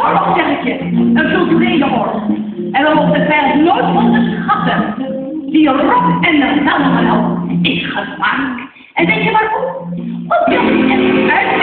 oorlog, zeg ik je. Een culturele oorlog. En we mogen het vijand nooit onderschatten. Die rok en de velden is gevaarlijk. En weet je waarom? Omdat het uit